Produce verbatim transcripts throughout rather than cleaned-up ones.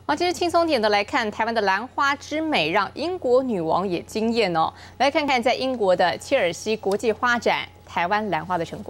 好，其实轻松点的来看，台湾的兰花之美让英国女王也惊艳哦。来看看在英国的切尔西国际花展，台湾兰花的成果。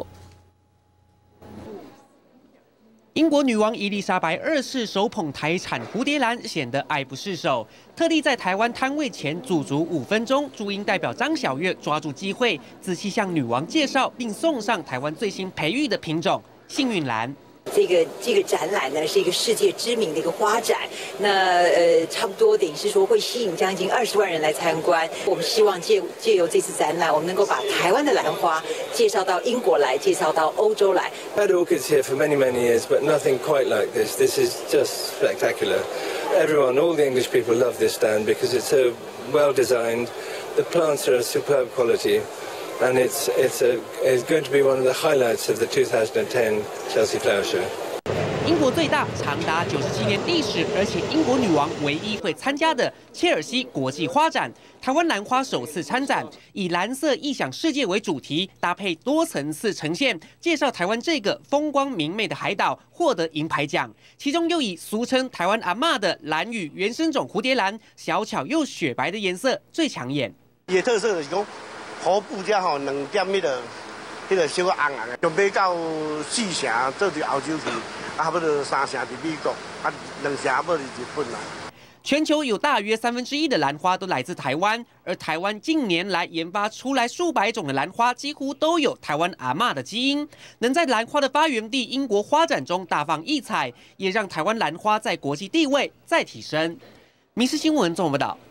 英国女王伊丽莎白二世手捧台产蝴蝶兰，显得爱不释手。特地在台湾摊位前驻足五分钟，驻英代表张晓月抓住机会，仔细向女王介绍，并送上台湾最新培育的品种幸运兰。 这个这个展览呢，是一个世界知名的一个花展，那呃，差不多等于是说会吸引将近二十万人来参观。我们希望借借由这次展览，我们能够把台湾的兰花介绍到英国来，介绍到欧洲来。 I've had orchids here for many many years, but nothing quite like this. This is just spectacular. Everyone, all the English people love this stand because it's so well designed. The plants are of superb quality. And it's it's a it's going to be one of the highlights of the two thousand ten Chelsea Flower Show. 英国最大、长达九十七年历史，而且英国女王唯一会参加的切尔西国际花展，台湾兰花首次参展，以蓝色异想世界为主题，搭配多层次呈现，介绍台湾这个风光明媚的海岛，获得银牌奖。其中又以俗称台湾阿嬷的兰屿原生种蝴蝶兰，小巧又雪白的颜色最抢眼。 伊特色就是讲。 河布遮吼两点迄个、迄个小红红的，就买到四成做伫欧洲去，啊，差不多三成伫美国，啊，两成要伫日本啦。 全球有大约三分之一的兰花都来自台湾，而台湾近年来研发出来数百种的兰花，几乎都有台湾阿嬷的基因。能在兰花的发源地英国花展中大放异彩，也让台湾兰花在国际地位再提升。民视新闻综合报道。